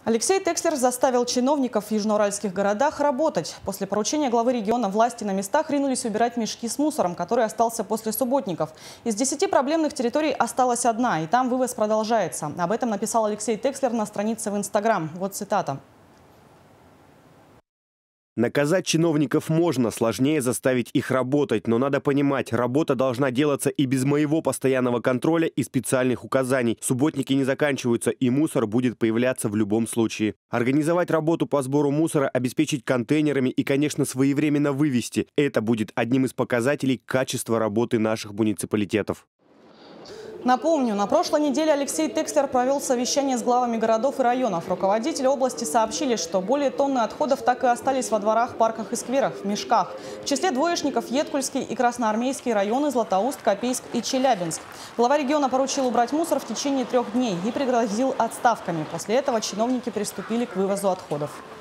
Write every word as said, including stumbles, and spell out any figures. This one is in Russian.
Алексей Текслер заставил чиновников в южноуральских городах работать. После поручения главы региона власти на местах ринулись убирать мешки с мусором, который остался после субботников. Из десяти проблемных территорий осталась одна, и там вывоз продолжается. Об этом написал Алексей Текслер на странице в Инстаграм. Вот цитата. Наказать чиновников можно, сложнее заставить их работать. Но надо понимать, работа должна делаться и без моего постоянного контроля и специальных указаний. Субботники не заканчиваются, и мусор будет появляться в любом случае. Организовать работу по сбору мусора, обеспечить контейнерами и, конечно, своевременно вывести – это будет одним из показателей качества работы наших муниципалитетов. Напомню, на прошлой неделе Алексей Текслер провел совещание с главами городов и районов. Руководители области сообщили, что более тонны отходов так и остались во дворах, парках и скверах, в мешках. В числе двоечников Едкульский и Красноармейский районы, Златоуст, Копейск и Челябинск. Глава региона поручил убрать мусор в течение трех дней и пригрозил отставками. После этого чиновники приступили к вывозу отходов.